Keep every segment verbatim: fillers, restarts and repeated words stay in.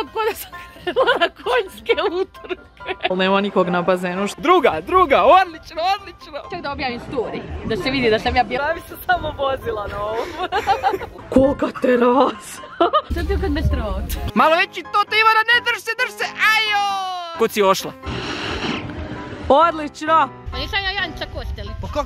izgleda ko da sam krenula na konjske utrke. Nema nikog na bazenu. Druga, druga, odlično, odlično. Ček da objavim story, da se vidi da sam ja bila. Ja bi se samo vozila na ovom. Kolika terasa. Sad ti kad me strot. Malo veći to, to Ivana, ne drž se, drž se, ajo! Kud si ošla? Odlično. Pa nisam ja Janca Kosteli. Pa kako?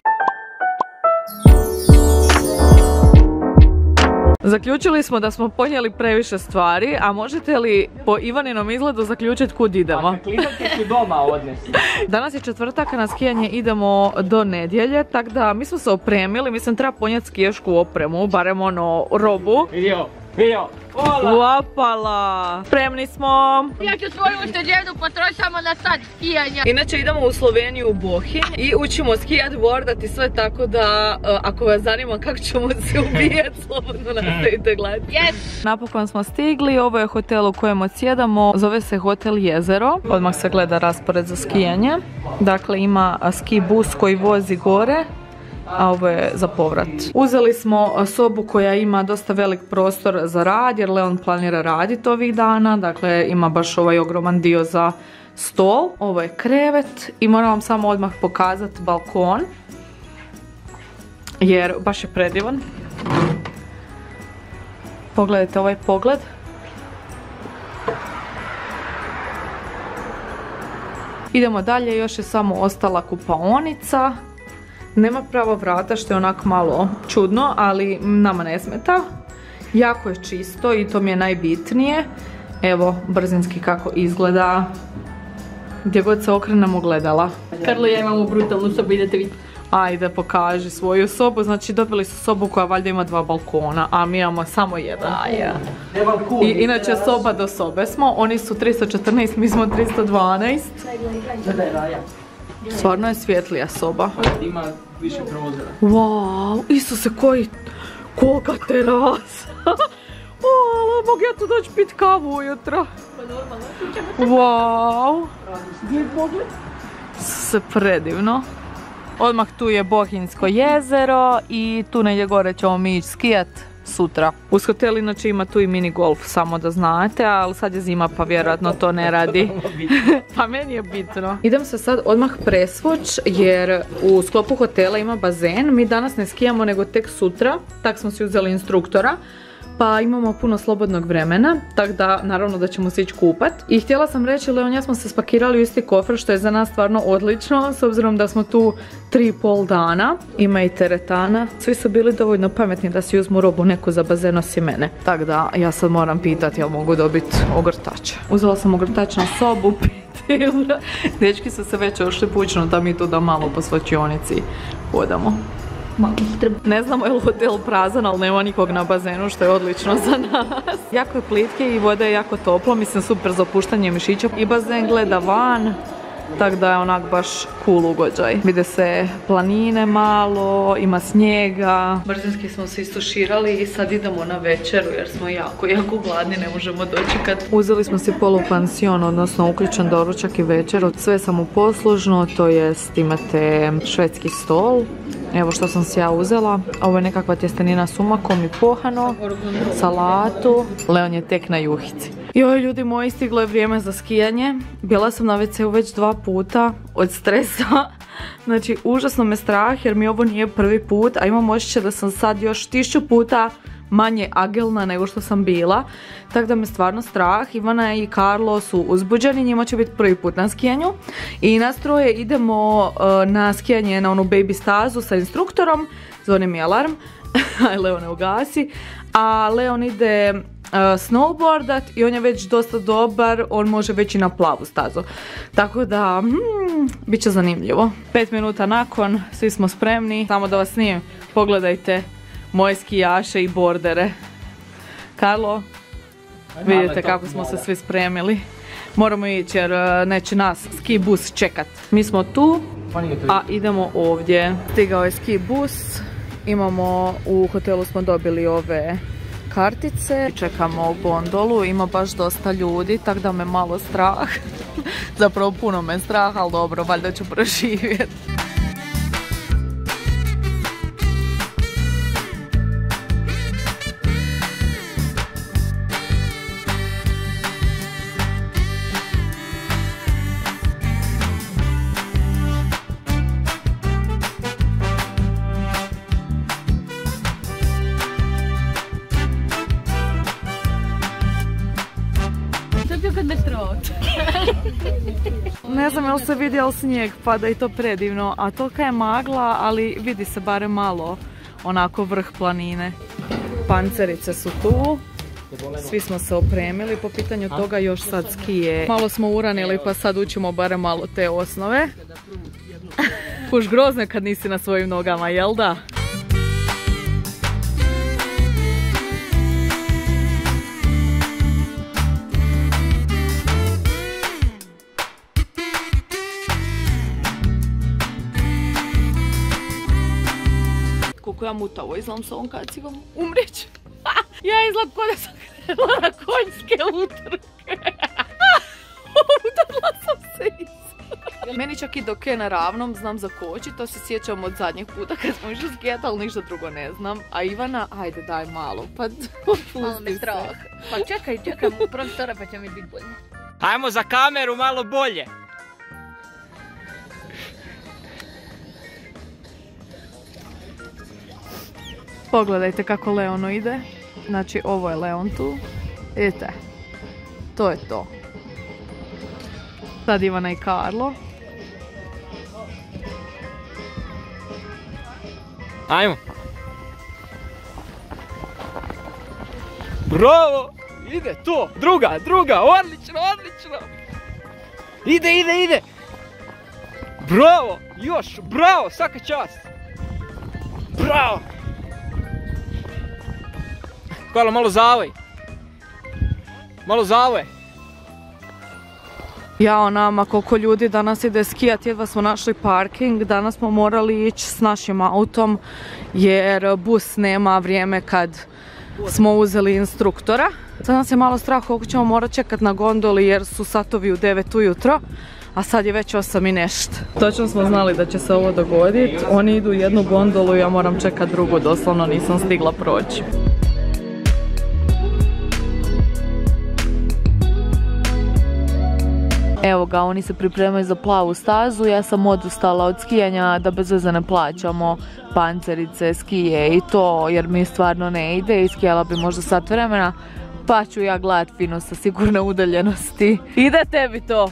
Zaključili smo da smo ponijeli previše stvari, a možete li po Ivaninom izgledu zaključiti kud idemo? Pa klizaljke su doma odnesi. Danas je četvrtak, a na skijanje idemo do nedjelje, tako da mi smo se opremili, mislim treba ponijeti skijašku opremu, barem ono robu. Vidio, vidio, Opala! Spremni smo! Ja ću svoju ušteđevnu potrošiti samo na sad skijanja. Inače idemo u Sloveniju u Bohinj i učimo skijat, bordat i sve, tako da uh, ako vas zanima kako ćemo se ubijati, slobodno nastavite gledati. Yes. Napokon smo stigli, ovo je hotel u kojem odsjedamo, zove se Hotel Jezero. Odmah se gleda raspored za skijanje. Dakle ima ski bus koji vozi gore, a ovo je za povrat. Uzeli smo sobu koja ima dosta velik prostor za rad, jer Leon planira raditi ovih dana, dakle ima baš ovaj ogroman dio za stol. Ovo je krevet i moram vam samo odmah pokazati balkon, jer baš je predivan. Pogledajte ovaj pogled. Idemo dalje, još je samo ostala kupaonica. Nema pravo vrata, što je onak malo čudno, ali nama ne smeta. Jako je čisto i to mi je najbitnije. Evo brzinski kako izgleda. Gdje god se okrenemo gledala. Karlo i ja imamo brutalnu sobu, idete vidjeti. Ajde, pokaži svoju sobu. Znači dobili su sobu koja valjda ima dva balkona, a mi imamo samo jedan. I inače soba do sobe smo, oni su tristo četrnaest, mi smo tristo dvanaest. Stvarno je svjetlija soba. Ima više prozora. Wow, Isuse, koji, kolika terasa. O, mogu ja tu doći pit kavu ujutro. Wow. Sve predivno. Odmah tu je Bohinjsko jezero i tu negdje gore ćemo mi ići skijat sutra. Uz hotel inače ima tu i mini golf, samo da znate, ali sad je zima pa vjerojatno to ne radi. Pa meni je bitno. Idem se sad odmah presvuć jer u sklopu hotela ima bazen. Mi danas ne skijamo nego tek sutra, tak smo si uzeli instruktora. Pa imamo puno slobodnog vremena, tako da naravno da ćemo se ići kupat. I htjela sam reći, Leon, ja smo se spakirali u isti kofer, što je za nas stvarno odlično, s obzirom da smo tu tri i pol dana. Ima i teretana. Svi su bili dovoljno pametni da si uzmu robu neku za bazen osim mene. Tako da ja sad moram pitati jel mogu dobiti ogrtač. Uzela sam ogrtač na sobu, pet eura. Dečki su se već ošli pućno da mi tu da malo po svlačionici hodamo. Ne znamo je li hotel prazan, ali nema nikog na bazenu, što je odlično za nas. Jako je plitke i voda je jako toplo, mislim super za opuštanje mišića. I bazen gleda van, tako da je onak baš cool ugođaj. Vide se planine malo, ima snijega. Brzinski smo se istuširali i sad idemo na večeru jer smo jako, jako gladni, ne možemo dočekati. Uzeli smo si polupansion, odnosno uključen doručak i večeru. Sve samoposlužno, to jest imate švedski stol. Evo što sam si ja uzela. Ovo je nekakva tjestenina s umakom i pohano, salatu. Leon je tek na juhici. Joj, ljudi moji, stiglo je vrijeme za skijanje. Bila sam na ve ce u već dva puta od stresa. Znači, užasno me strah jer mi ovo nije prvi put, a imam osjećaj da sam sad još tisuću puta manje agilna nego što sam bila. Tako da me stvarno strah. Ivana i Karlo su uzbuđeni, njima će biti prvi put na skijanju. I nas troje idemo uh, na skijanje na onu baby stazu sa instruktorom. Zvoni mi alarm. Aj, Leon ne ugasi. A Leon ide uh, snowboardat i on je već dosta dobar, on može već i na plavu stazu. Tako da, hmm, bit će zanimljivo. Pet minuta nakon, svi smo spremni. Samo da vas snijem, pogledajte moje skijaše i bordere. Karlo, vidite kako smo se svi spremili. Moramo ići jer neće nas ski bus čekat. Mi smo tu, a idemo ovdje. Stigao je ski bus. Imamo, u hotelu smo dobili ove kartice. Čekamo gondolu, ima baš dosta ljudi, tako da me malo strah. Zapravo puno me strah, ali dobro, valjda ću preživjeti. vidio kad me strot. Ne znam jel se vidjel snijeg, pada i to predivno, a tolika je magla, ali vidi se barem malo onako vrh planine. Pancerice su tu, svi smo se opremili po pitanju toga, još sad skije. Malo smo uranili pa sad učimo barem malo te osnove. Kuš grozno kad nisi na svojim nogama, jel da? Koliko ja mutavo izgledam s ovom kacigom, umrić. Ja izgledam kod da sam krenula na konjske utrke. Udarla sam se iz. Meni čak i dok je na ravnom znam zakočiti, to se sjećam od zadnjeg puta kad smo išli skijati, ali ništa drugo ne znam. A Ivana, ajde daj malo, pa pusti se. Pa čekaj, čekaj, u profesora pa će mi biti bolje. Ajmo za kameru malo bolje. Pogledajte kako Leono ide. Znači ovo je Leon tu. Vidite. To je to. Sad Ivana i Karlo. Ajmo. Bravo! Ide to! Druga, druga! Odlično, odlično! Ide, ide, ide! Bravo! Još! Bravo! Svaka čast! Bravo! Karlo, malo zavoj. Malo zavoj. Jao nama, koliko ljudi danas ide skijat, jedva smo našli parking. Danas smo morali ići s našim autom jer bus nema vrijeme kad smo uzeli instruktora. Sad nas je malo strah koliko ćemo morati čekati na gondoli jer su satovi u devet ujutro. A sad je već osam i nešto. Točno smo znali da će se ovo dogoditi. Oni idu jednu gondolu, ja moram čekati drugu, doslovno nisam stigla proći. Evo ga, oni se pripremaju za plavu stazu, ja sam odustala od skijanja da bez veze ne plaćamo pancerice, skije i to jer mi stvarno ne ide i skijala bi možda sat vremena, pa ću ja gledat fino sa sigurne udaljenosti. Ide tebi to?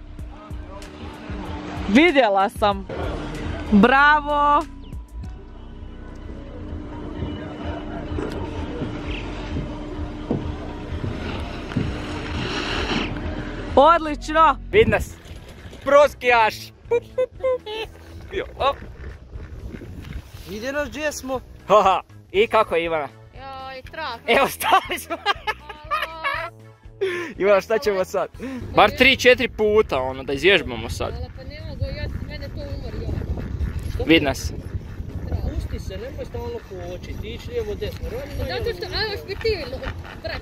Vidjela sam. Bravo! Odlično! Vid nas! Proskijaš! Vidi nas gdje smo. Haha! I kako je Ivana? Joj, strah. Evo, stali smo! Ivana, šta ćemo sad? Bar tri četiri puta, ono, da izvježbamo sad. Pa ne mogu, ja, mene to umorio. Vid nas. Pusti se, nemoj stalno kočiti, ići lijevo desno. Zato što, ajmo špitivilo, brat.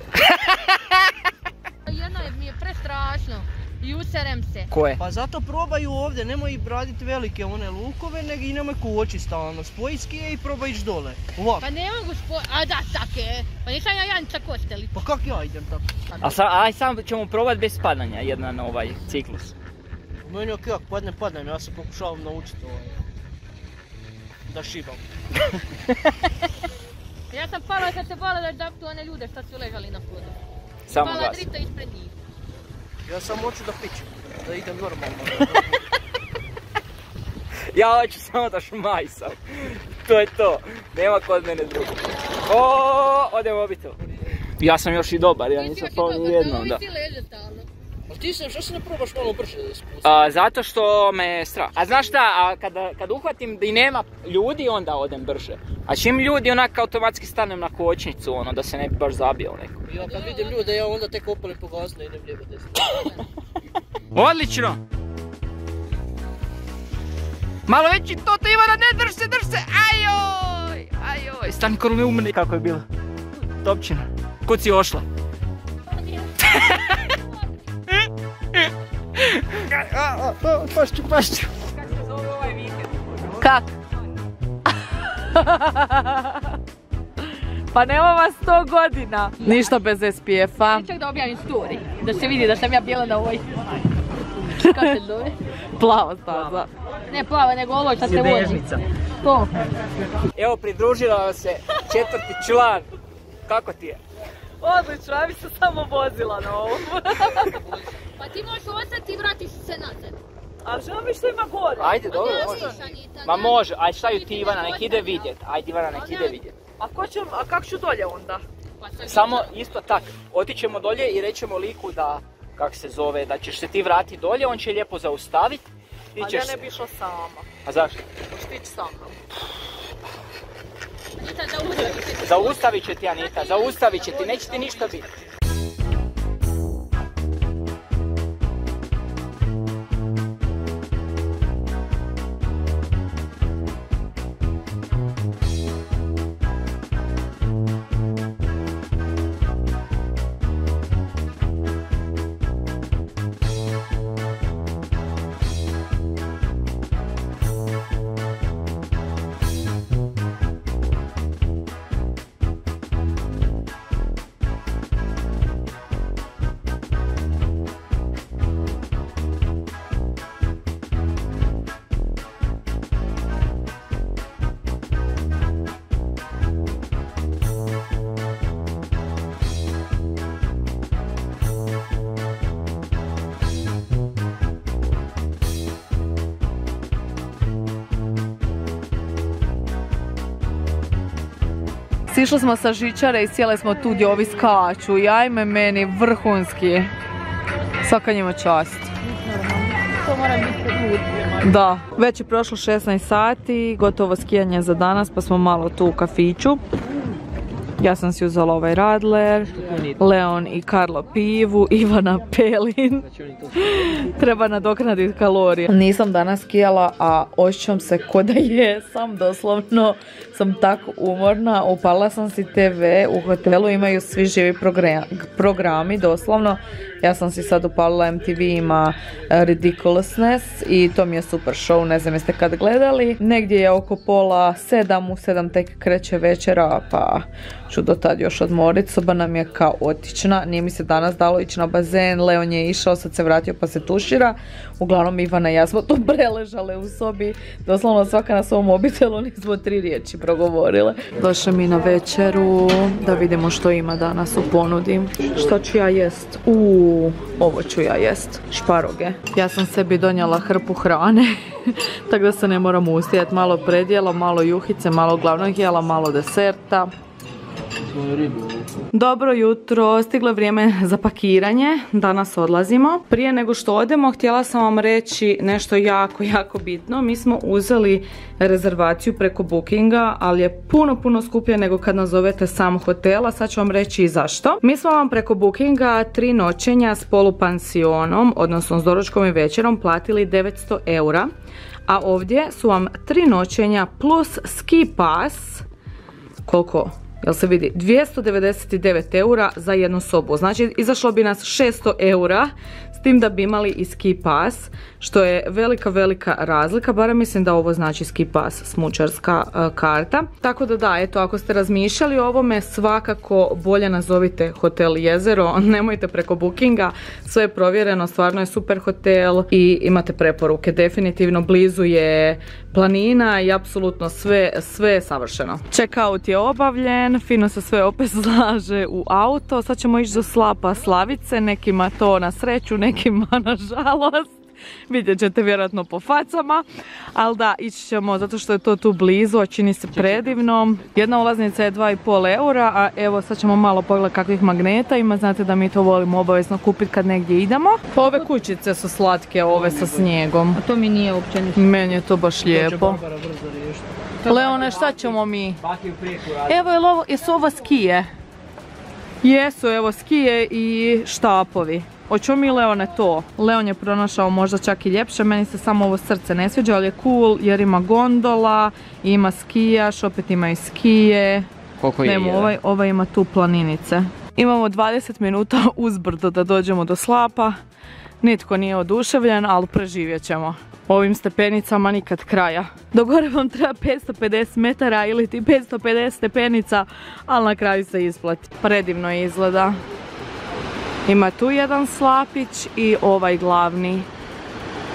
Jedno je mi je prestrašno i userem se. Koje? Pa zato probaju ovdje, nemoj raditi velike one lukove, nego i nemoj koči stalno. Spoj skije i probaj ići dole. Ovako. Pa ne mogu spoj... A da, take. Pa nisam ja Janica Kostelić. Pa kak ja idem tako? A sa, aj sam ćemo probati bez padanja, jedan ovaj ciklus. Meni je kak, padne, padnem, ja se pokušavam naučiti ovaj. Da šibam. Ja sam pala kad se bala da zaptu one ljude što su ležali na podu. Samo Pala gas. drita ispred njih. Ja sam hoću da pićem, da idem normalno. Ja hoću samo da šmajsam. To je to. Nema kod mene drugo. O, ode mobitel. Ja sam još i dobar, ja nisam pao ni jednom, da. Ti leže stalno. A ti se, što se ne probaš malo brže da spusti? A, zato što me je strah. A znaš šta, a kada, kad uhvatim da i nema ljudi, onda odem brže. A čim ljudi onak automatski stanem na kočnicu, ono, da se ne bi baš zabio neko. Ja kad vidim ljude, ja onda tek opali pogasne i idem lijevo desno. Odlično! Malo veći toto Ivana, ne drž se, drž se, ajoj, ajoj. Stani koro me umne. Kako je bilo? Topčina. Kud si ošla? Pašću, pašću. Kak? Pa nema vas sto godina. Ništa bez es pe efa. Čak da objavim story, da se vidi da sam ja bijela na ovoj. Kako se zove? Plava staza. Ne plava, nego ovo što se vozi. To. Evo, pridružila vam se četvrti član. Kako ti je? Odlično, ja bi se samo vozila na ovom. Pa ti možeš ostati i vratiš se nazad. Ali želim mi što ima gore. Ajde, dobro, može. Ma može, ajde šta ju ti Ivana, nek ide vidjet. Ajde Ivana, nek ide vidjet. A, ko će, a kako ću dolje onda? Samo isto tak, otićemo dolje i rećemo liku da, kak se zove, da ćeš se ti vratiti dolje, on će lijepo zaustaviti. Ali ja ne bi išla sama. A zašto? Možeš ti ići sa mnom. Zaustavit će ti Anita, zaustavit će ti, neće ti ništa biti. Sišli smo sa žičare i sjeli smo tu gdje ovi skaču i ajme meni vrhunski. Svaka njima čast. To mora biti Da, već je prošlo šesnaest sati, gotovo skijanje za danas pa smo malo tu u kafiću. Ja sam si uzela ovaj radler, Leon i Karlo pivu, Ivana pelin. Treba nadoknaditi kalorije. Nisam danas skijala, a osjećam se ko da jesam, doslovno sam tako umorna. Upala sam si te ve, u hotelu imaju svi živi programi, doslovno. Ja sam si sad upalila M T V, ima Ridiculousness i to mi je super show, ne znam jeste kad gledali. Negdje je oko pola sedam, u sedam tek kreće večera, pa ću do tad još odmorit. Soba nam je kaotična, nije mi se danas dalo ići na bazen, Leon je išao, sad se vratio pa se tušira. Uglavnom Ivana i ja smo tu preležale u sobi, doslovno svaka na svom mobitelu, nismo tri riječi progovorile. Došli mi na večeru, da vidimo što ima danas u ponudi. Što ću ja jest? Uuu, ovo ću ja jest, šparoge. Ja sam sebi donijela hrpu hrane, tako da se ne moram ustijeti. Malo predjela, malo juhice, malo glavnog jela, malo deserta. Dobro jutro, stiglo je vrijeme za pakiranje, danas odlazimo. Prije nego što odemo, htjela sam vam reći nešto jako, jako bitno. Mi smo uzeli rezervaciju preko Bookinga, ali je puno, puno skuplje nego kad nazovete sam hotel, a sad ću vam reći i zašto. Mi smo vam preko Bookinga tri noćenja s polupansionom, odnosno s doručkom i večerom, platili devetsto eura, a ovdje su vam tri noćenja plus ski pas, koliko? Jel se vidi, dvjesto devedeset devet eura za jednu sobu. Znači izašlo bi nas šesto eura, s tim da bi imali i ski pas, što je velika, velika razlika. Barem mislim da ovo znači ski pas, smučarska uh, karta. Tako da da, eto, ako ste razmišljali o ovome, svakako bolje nazovite Hotel Jezero, nemojte preko Bookinga, sve je provjereno, stvarno je super hotel i imate preporuke. Definitivno blizu je planina i apsolutno sve, sve je savršeno. Check-out je obavljen, fino se sve opet slaže u auto. Sad ćemo ići do slapa Slavice, nekima to na sreću, nekima na žalost. Vidjet ćete vjerojatno po facama, ali da, ići ćemo zato što je to tu blizu, a čini se predivno. Jedna ulaznica je dva i pol eura, a evo sad ćemo malo pogledati kakvih magneta ima, znate da mi to volimo obavezno kupiti kad negdje idemo. Pa ove kućice su slatke, ove sa snijegom. A to mi nije uopće ništa. Meni je to baš lijepo. Leone, šta ćemo mi? Evo, je ovo, jesu ovo skije? Jesu, evo skije i štapovi. Hoćemo mi Leone to? Leon je pronašao možda čak i ljepše, meni se samo ovo srce ne sviđa, ali je cool jer ima gondola, ima skijaš, opet ima i skije. Koliko je Nemo, ovaj, ovaj ima tu planinice. Imamo dvadeset minuta uzbrdo da dođemo do slapa. Nitko nije oduševljen, ali preživjet ćemo. Ovim stepenicama nikad kraja. Do gore vam treba petsto pedeset metara ili ti petsto pedeset stepenica, ali na kraju se isplati. Predivno izgleda. Ima tu jedan slapić i ovaj glavni.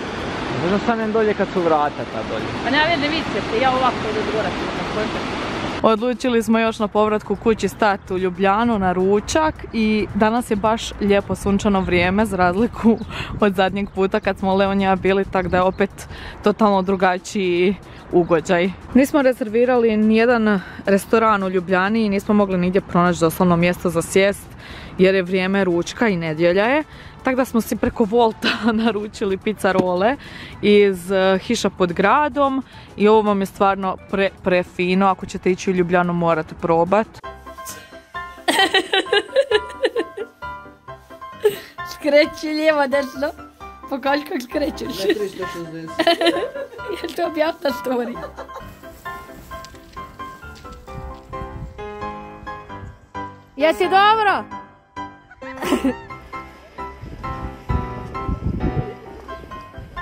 Možda stanem dolje kad su vrata ta dolje. Pa nema veze, vidite se, ja ovako do zgora. Odlučili smo još na povratku kući stati u Ljubljanu na ručak i danas je baš lijepo sunčano vrijeme za razliku od zadnjeg puta kad smo Leon i ja bili, tako da je opet totalno drugačiji ugođaj. Nismo rezervirali nijedan restoran u Ljubljani i nismo mogli nigdje pronaći doslovno mjesto za sjest jer je vrijeme ručka i nedjelja je. Tako da smo si preko Volta naručili pizza role iz Hiša pod gradom i ovo vam je stvarno pre, pre fino. Ako ćete ići u Ljubljanu morate probati. Skreći lijevo, desno. Pokaži kako skrećeš. tristo šezdeset. Jel to objavna story? Jesi dobro?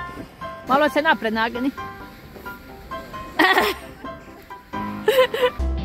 Malo se napred nagni.